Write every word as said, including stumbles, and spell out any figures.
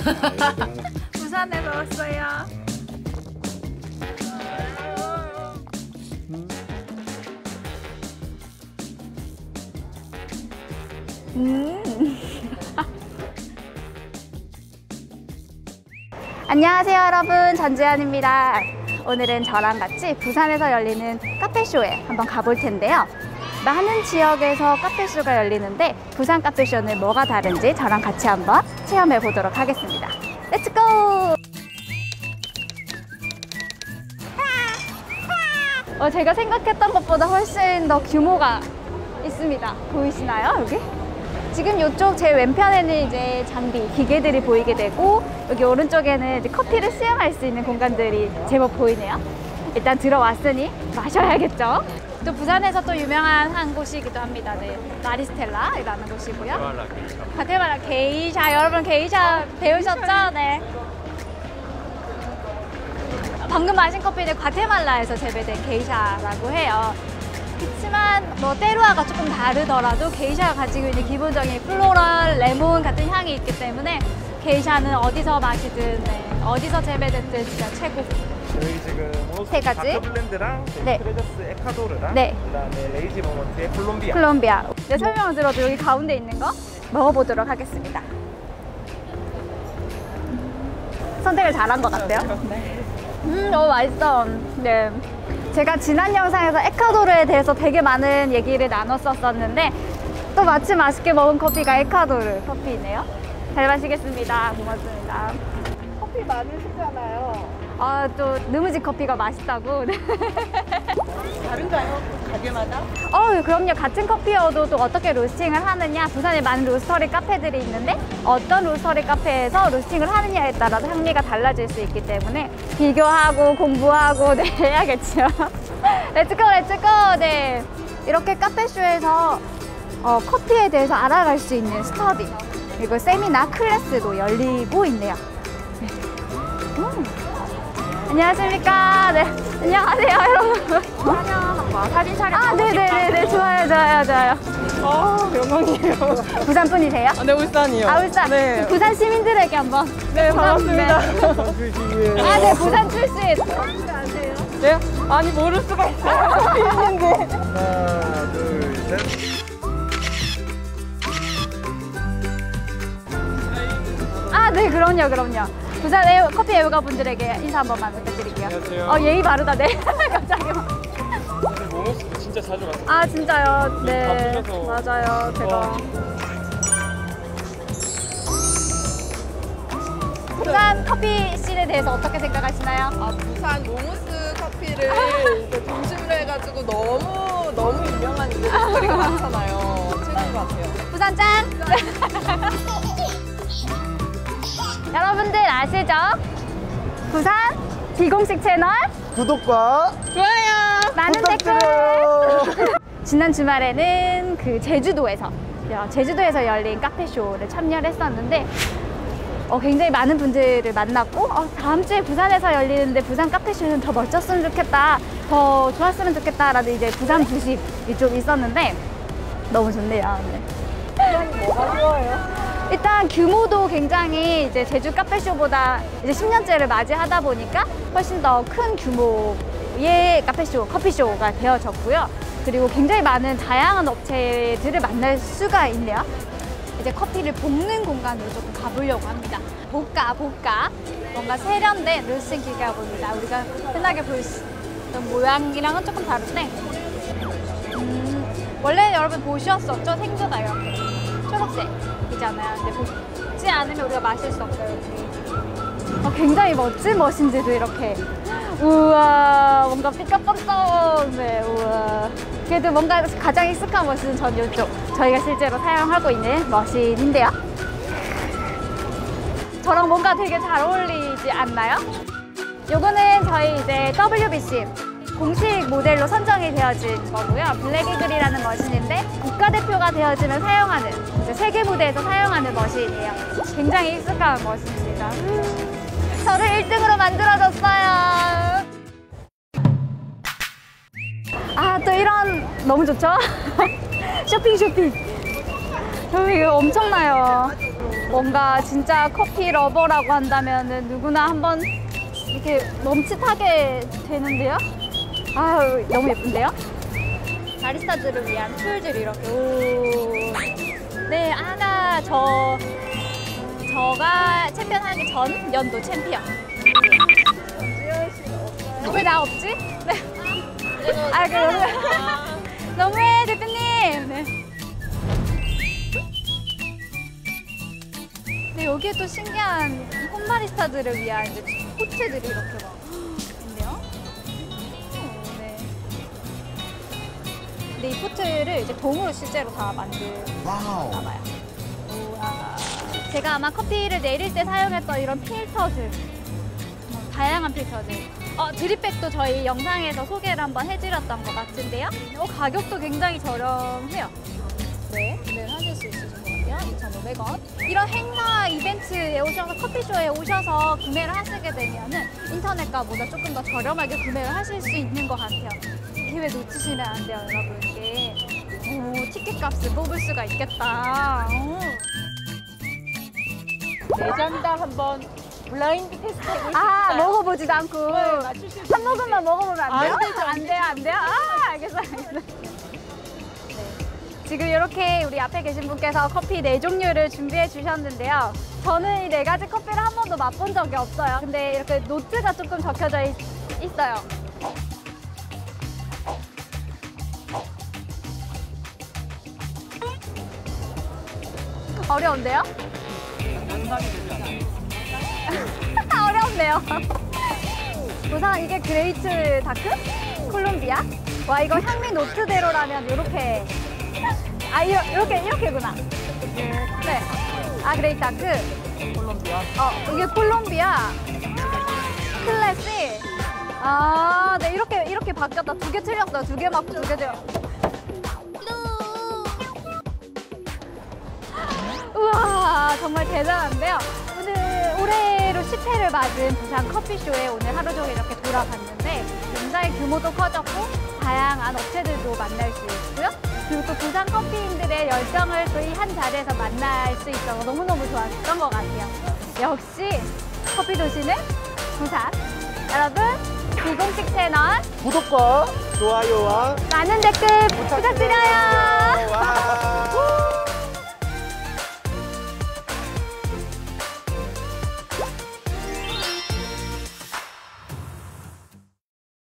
부산에서 왔어요. 음. 안녕하세요 여러분, 전지현입니다. 오늘은 저랑 같이 부산에서 열리는 카페쇼에 한번 가볼 텐데요. 많은 지역에서 카페쇼가 열리는데 부산 카페쇼는 뭐가 다른지 저랑 같이 한번 체험해 보도록 하겠습니다. 렛츠고! 어, 제가 생각했던 것보다 훨씬 더 규모가 있습니다. 보이시나요? 여기? 지금 이쪽 제 왼편에는 이제 장비, 기계들이 보이게 되고 여기 오른쪽에는 이제 커피를 수영할 수 있는 공간들이 제법 보이네요. 일단 들어왔으니 마셔야겠죠? 또 부산에서 또 유명한 한 곳이기도 합니다. 네, 마리스텔라라는 곳이고요. 과테말라 게이샤, 여러분 게이샤 배우셨죠? 네. 방금 마신 커피는 과테말라에서 재배된 게이샤라고 해요. 그렇지만 뭐 때루아가 조금 다르더라도 게이샤가 가지고 있는 기본적인 플로럴, 레몬 같은 향이 있기 때문에 게이샤는 어디서 마시든 네, 어디서 재배됐든 진짜 최고. 저희 지금 세 가지 다크블렌드랑 네. 트레저스 에콰도르랑 네. 그다음에 레이지 모먼트의 콜롬비아. 콜롬비아. 네, 설명을 들어도 여기 가운데 있는 거 먹어보도록 하겠습니다. 선택을 잘한 것 같아요. 네. 음, 너무 맛있어. 네. 제가 지난 영상에서 에콰도르에 대해서 되게 많은 얘기를 나눴었었는데 또 마침 맛있게 먹은 커피가 에콰도르 커피네요. 잘 마시겠습니다. 고맙습니다. 커피 많으시잖아요. 아, 또 느무지 커피가 맛있다고. 다른가요? 가게마다? 어, 그럼요. 같은 커피여도 또 어떻게 로스팅을 하느냐, 부산에 많은 로스터리 카페들이 있는데 어떤 로스터리 카페에서 로스팅을 하느냐에 따라서 향미가 달라질 수 있기 때문에 비교하고 공부하고 네, 해야겠죠. 렛츠고 렛츠고. 네, 이렇게 카페쇼에서 어, 커피에 대해서 알아갈 수 있는 스터디 그리고 세미나 클래스도 열리고 있네요. 네. 음. 안녕하십니까. 네, 안녕하세요 여러분. 촬영, 사진 촬영. 아, 네네네네. 좋아요, 좋아요, 좋아요. 아, 영광이에요. 부산 분이세요? 아, 네, 울산이요. 아, 울산. 네. 부산 시민들에게 한번. 네, 반갑습니다. 아, 네, 부산 출신. 아세요? 네? 아니, 모를 수가 있어요. 있는데. 하나, 둘, 셋. 아, 네, 그럼요, 그럼요. 부산 애호, 커피 애호가 분들에게 인사 한 번만 부탁드릴게요. 안녕하세요. 어, 예의 바르다, 네. 갑자기. 모모스도 진짜 자주 갔어요. 아, 진짜요? 네. 바쁘셔서. 맞아요, 제가. 와. 부산 커피 씬에 대해서 어떻게 생각하시나요? 아, 부산 모모스 커피를 이제 중심으로 해가지고 너무, 너무 유명한 이제 스토리가 많잖아요. 최고인 것 같아요. 부산 짱! 여러분들 아시죠? 부산 비공식 채널 구독과 좋아요. 많은 댓글. 부탁드려요. 지난 주말에는 그 제주도에서 제주도에서 열린 카페쇼를 참여를 했었는데 어, 굉장히 많은 분들을 만났고 어, 다음 주에 부산에서 열리는데 부산 카페쇼는 더 멋졌으면 좋겠다, 더 좋았으면 좋겠다 라는 이제 부산 부식이 좀 있었는데 너무 좋네요. 네. 뭐가 좋아요? 일단 규모도 굉장히 이제 제주 카페쇼보다 이제 십 년째를 맞이하다 보니까 훨씬 더 큰 규모의 카페쇼, 커피쇼가 되어졌고요. 그리고 굉장히 많은 다양한 업체들을 만날 수가 있네요. 이제 커피를 볶는 공간으로 조금 가보려고 합니다. 볶아, 볶아. 뭔가 세련된 로스팅 기계가 보입니다. 우리가 흔하게 볼 수 있는 모양이랑은 조금 다른데 음, 원래 여러분 보셨었죠? 생주가 이렇게 초록색이잖아요. 근데 볶지 않으면 우리가 마실 수 없어요. 어, 굉장히 멋진 머신들도 이렇게. 우와, 뭔가 삐까뻔쩍. 네, 우와. 그래도 뭔가 가장 익숙한 머신은 전 이쪽, 저희가 실제로 사용하고 있는 머신인데요. 저랑 뭔가 되게 잘 어울리지 않나요? 요거는 저희 이제 더블유비씨 공식 모델로 선정이 되어진 거고요. 블랙이글이라는 머신인데 국가대표가 되어지면 사용하는, 이제 세계 무대에서 사용하는 머신이에요. 굉장히 익숙한 머신입니다. 저를 일 등으로 만들어줬어요. 아, 또 이런, 너무 좋죠? 쇼핑 쇼핑. 여기 이거 엄청나요. 뭔가 진짜 커피 러버라고 한다면은 누구나 한번 이렇게 멈칫하게 되는데요. 아유, 너무 예쁜데요? 바리스타들을 위한 툴들이 이렇게. 오. 네, 아까 저 저가 챔피언 하기 전 연도 챔피언. 왜 나 없지? 네. 아, 그 너무해 대표님. 네. 네, 여기에 또 신기한 홈바리스타들을 위한 이제 포트들이 이렇게 막 있네요. 오, 네. 근데 이 포트를 이제 돔으로 실제로 다 만드나 봐요. 오, 아. 제가 아마 커피를 내릴 때 사용했던 이런 필터들, 뭐, 다양한 필터들. 어, 드립백도 저희 영상에서 소개를 한번 해드렸던 것 같은데요. 어, 가격도 굉장히 저렴해요. 네, 구매를 하실 수 있으신 것 같아요. 이천오백 원. 이런 행사 이벤트에 오셔서 커피쇼에 오셔서 구매를 하시게 되면은 인터넷가보다 조금 더 저렴하게 구매를 하실 수 있는 것 같아요. 기회 놓치시면 안 돼요, 여러분. 이게 오, 티켓 값을 뽑을 수가 있겠다. 오. 네 잔당 한번 블라인드 테스트 해볼 수 아, 있어요. 먹어보지도 않고 네, 맞추실 수 한 모금만 먹어보면 안 돼요? 안 되죠, 안 안 돼요, 안 돼요? 아, 알겠어요, 알겠어요. 네. 지금 이렇게 우리 앞에 계신 분께서 커피 네 종류를 준비해 주셨는데요. 저는 이 네 가지 커피를 한 번도 맛본 적이 없어요. 근데 이렇게 노트가 조금 적혀져 있, 있어요. 어려운데요? 어렵네요. 우선 이게 그레이트 다크? 콜롬비아? 와, 이거 향미 노트대로라면 이렇게. 아, 이러, 이렇게, 이렇게구나. 네. 아, 그레이트 다크. 콜롬비아. 어, 이게 콜롬비아. 클래식. 아, 네. 이렇게, 이렇게 바뀌었다. 두 개 틀렸어요. 두 개 맞고 두 개 틀렸어요. 우와, 정말 대단한데요. 오늘 올해로 십 회를 맞은 부산 커피쇼에 오늘 하루 종일 이렇게 돌아봤는데 굉장히 규모도 커졌고 다양한 업체들도 만날 수 있고요. 그리고 또 부산 커피인들의 열정을 또 이 한 자리에서 만날 수 있어서 너무너무 좋았던 것 같아요. 역시 커피 도시는 부산. 여러분, 비공식 채널 구독과 좋아요와 많은 댓글 부탁드려요. 와.